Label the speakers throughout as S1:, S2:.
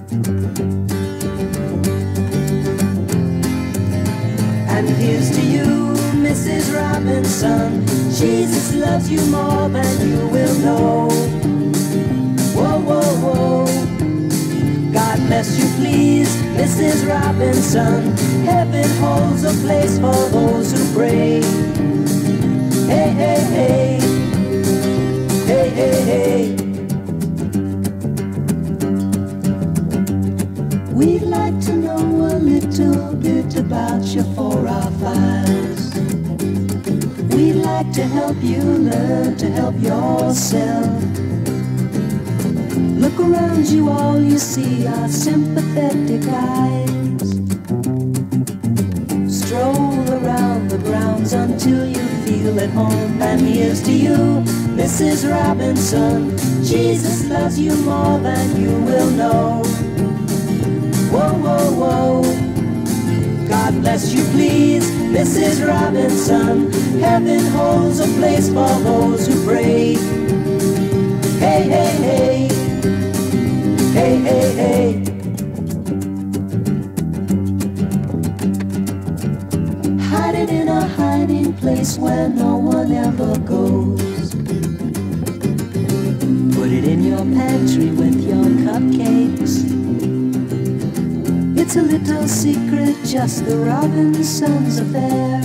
S1: And here's to you, Mrs. Robinson. Jesus loves you more than you will know. Whoa, whoa, whoa. God bless you, please, Mrs. Robinson. Heaven holds a place for those who pray. Hey, hey, hey. Hey, hey, hey. We'd like to know a little bit about you for our files. We'd like to help you learn to help yourself. Look around you, all you see are sympathetic eyes. Stroll around the grounds until you feel at home. And here's to you, Mrs. Robinson. Jesus loves you more than you will know. Whoa, whoa, whoa. God bless you, please, Mrs. Robinson. Heaven holds a place for those who pray. Hey, hey, hey. Hey, hey, hey. Hiding in a hiding place where no one ever goes. Put it in your pantry with your cupcakes. It's a little secret, just the Robinsons' affair.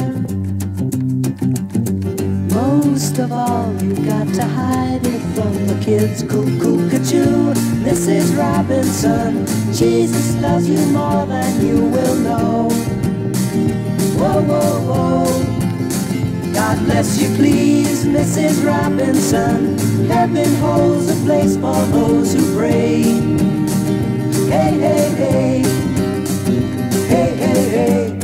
S1: Most of all, you got to hide it from the kids. Cuckoo-ca-choo, Mrs. Robinson. Jesus loves you more than you will know. Whoa, whoa, whoa. God bless you, please, Mrs. Robinson. Heaven holds a place for those who pray. Hey, hey, hey. Hey, hey, hey.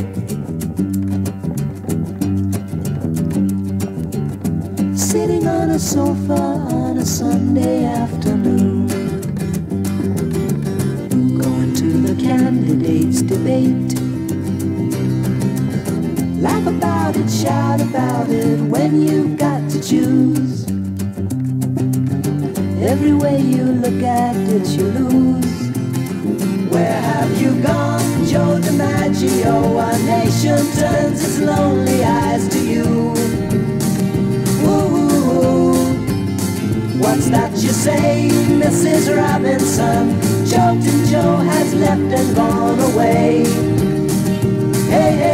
S1: Sitting on a sofa on a Sunday afternoon, going to the candidates' debate. Laugh about it, shout about it when you've got to choose. Every way you look at it, you lose. Where have you gone, Joe DiMaggio? Our nation turns its lonely eyes to you. Ooh, what's that you say, Mrs. Robinson? Joltin' Joe has left and gone away. Hey, hey.